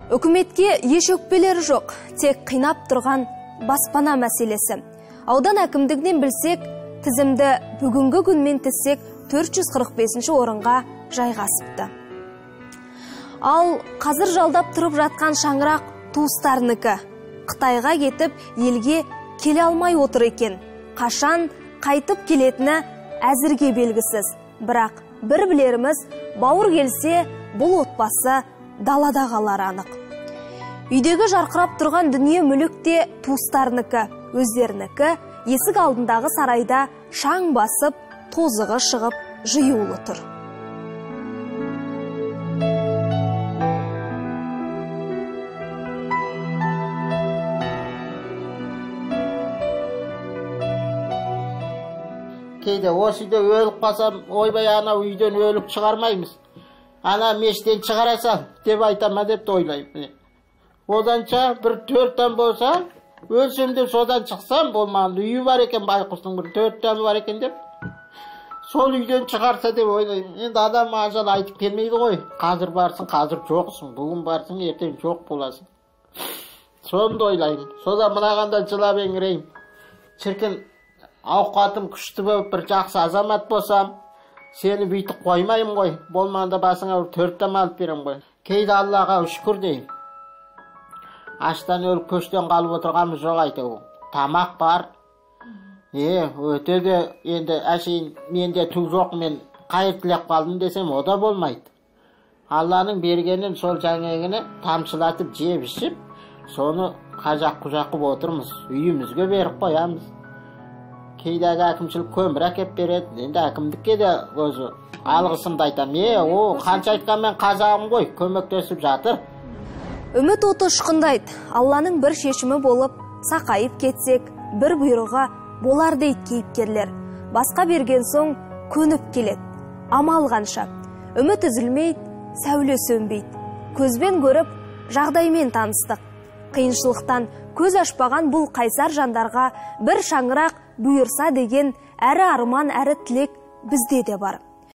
Үкіметке еш өкпелері жоқ, тек қинап тұрған баспана мәселесі. Аудан әкімдігінен білсек, тізімді бүгінгі күнмен тізсек 445 орынға жайғасыпты. Ал қазір жалдап тұрып жатқан шаңырақ туыстарынікі. Қытайға кетіп, елге келе алмай отыр екен. Қашан қайтып келетіні әзірге белгісіз. Бірақ бір білеріміз, бауыр келсе, бұл отбасы далада қалар анық. Үйдегі жарқырап тұрған дүние мүлікте туыстарынікі, өздерінікі, есік алдындағы сарайда шаң басып, тозығы шығып, жиюлы тұр. Кейде осы үйде өліп қалсам, ойбай ана үйден өліп шығармаймыз. Ана мештен шығарасам деп айтама деп ойлаймын. Оданша бір 4 болса, өлсем деп содан шықсам, болмаған үйі бар екен, байқұстың бір 4 бар екен деп. Сол үйден шығарса деп ойлаймын. Енді адам ажал айтып келмейді ғой. Қазір барсың, қазір жоқсың, бүгін барсың, ертең жоқ боласың. Сонда ойлаймын. Сода мынағанда жылап еңіреймін. Шіркін, ауқатым күшті болып бір жақсы азамат болсам, сені бүйтіп қоймайым ғой. Болмағанда басыңа 4 алып берем ғой. Кейде Аллаға шүкір деймін. Аштан өліп көштен қалып отырғанымыз жоқ айтау. Тамақ бар. Өте де енді әшейін менде түк жоқ, мен қайыр тілеп қалдым десем, о да болмайды. Алланың бергенін сол жаңегіні тамшылатып жеп ішіп, соны қажақ-құжақ қып отырмыз. Үйімізге беріп қоямыз. Кейдегі әкімшілік көмір әкеп береді. Енді әкімдікке де өзі алғысымды айтам. Қанша айтқанмен қазағым ғой, көмектесіп жатыр. Үміт оты ұшқындайды. Алланың бір шешімі болып, сақайып кетсек, бір бұйрығы болар дейді кейіпкерлер. Басқа берген соң көніп келеді. Амал қанша. Үміт үзілмейді, сәуле сөнбейді. Көзбен көріп, жағдаймен таныстық. Қиыншылықтан көз ашпаған бұл қайсар жандарға бір шаңырақ бұйырса деген әрі арман, әрі тілек бізде де бар.